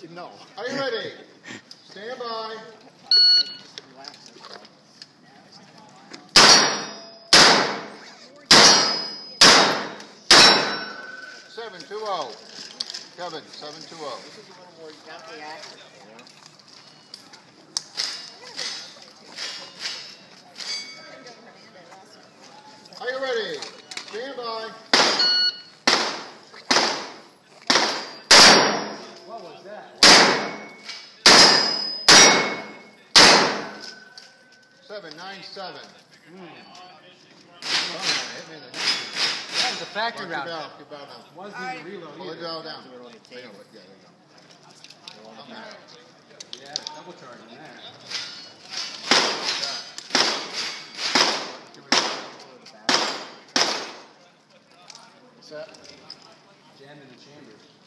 No. Are you ready? Stand by. 7-2-0. Kevin, 7-2-0. This is a little more jumpy action. Are you ready? Stand by. What was that? 7-9-7. That was a factory round. Keep bow down. Wasn't even reload Pull it either. down. Do it on the table. Yeah, there you go. Yeah, double charge on that. What's that? Jammed in the chambers.